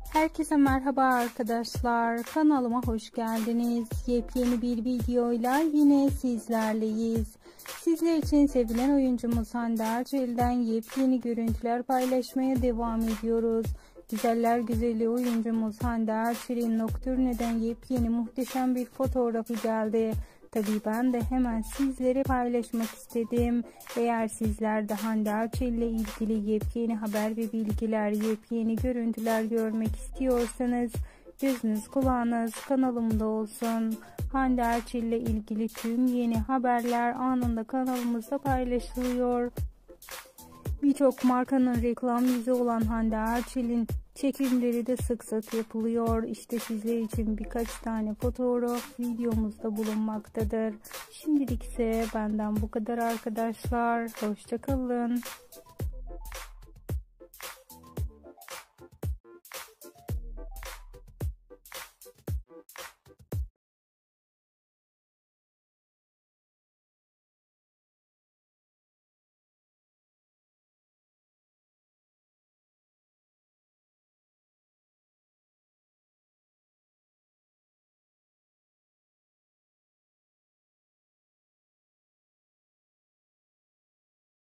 Herkese merhaba arkadaşlar. Kanalıma hoş geldiniz. Yepyeni bir videoyla yine sizlerleyiz. Sizler için sevilen oyuncumuz Hande Erçel'den yepyeni görüntüler paylaşmaya devam ediyoruz. Güzeller güzeli oyuncumuz Hande Erçel'in Nocturne'den yepyeni muhteşem bir fotoğrafı geldi. Tabii ben de hemen sizlere paylaşmak istedim. Eğer sizler de Hande Erçel ile ilgili yepyeni haber ve bilgiler, yepyeni görüntüler görmek istiyorsanız gözünüz kulağınız kanalımda olsun. Hande Erçel ile ilgili tüm yeni haberler anında kanalımızda paylaşılıyor. Birçok markanın reklam yüzü olan Hande Erçel'in çekimleri de sık sık yapılıyor. İşte sizler için birkaç tane fotoğraf videomuzda bulunmaktadır. Şimdilik ise benden bu kadar arkadaşlar. Hoşça kalın.